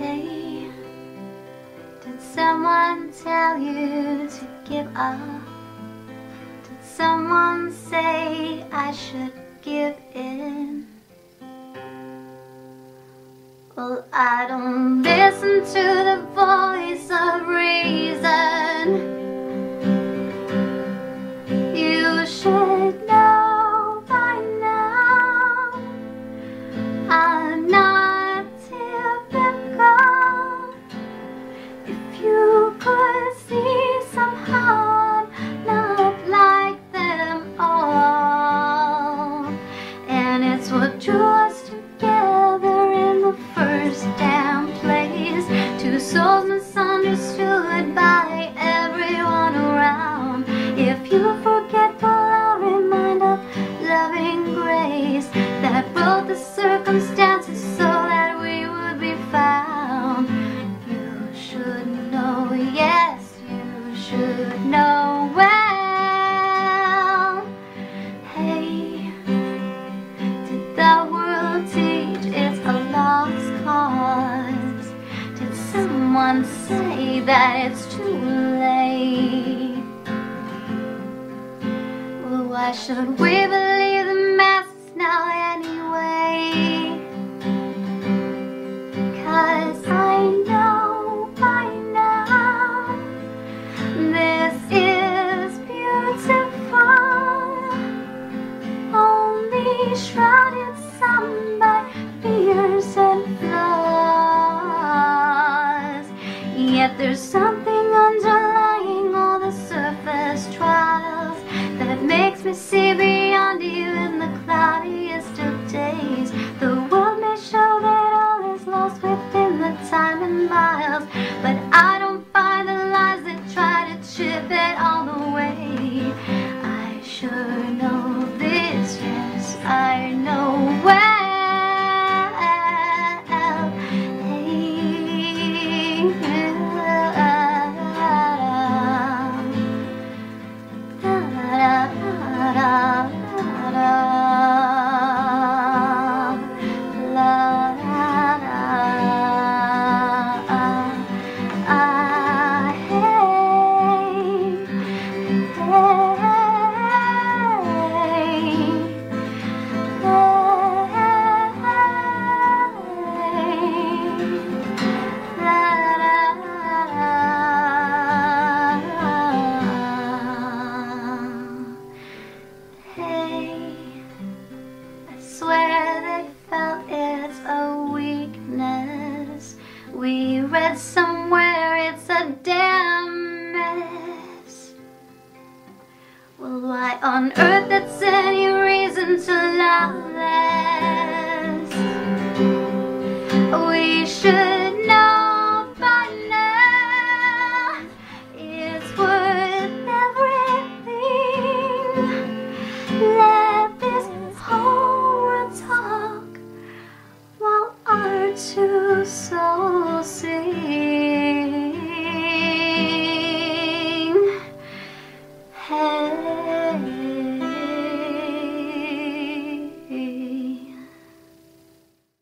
Hey, did someone tell you to give up? Did someone say I should give in? Well, I don't listen to the voice of reason. You should know by now I'm not typical. If you could see, somehow I'm not like them all. And it's what drew us together in the first damn place. Two souls misunderstood by everyone around. If you forget, well, I'll remind of loving grace that wrote the circumstances so that we would be found. You should know, yes, you should know well. Hey, did the world teach it's a lost cause? Did someone say that it's too late? Well, why should we believe the masses now anyway? 'Cause I know by now this is beautiful, only shrouded some by fears and flaws. Yet there's something underlying all the surface trials that makes me see beyond even the cloudiest of days. The world may show that all is lost within the time and miles, but I don't buy the lies that try to chip it all away. I sure know this, yes, I know well. We read somewhere it's a damn mess. Well, why on earth that's any reason to love them?